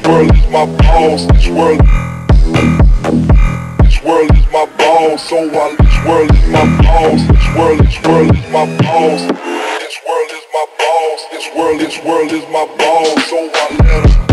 world is my boss. This world is my boss. So while this world is my boss, this world is my boss. This world is my boss. This world is my boss. So I let 'em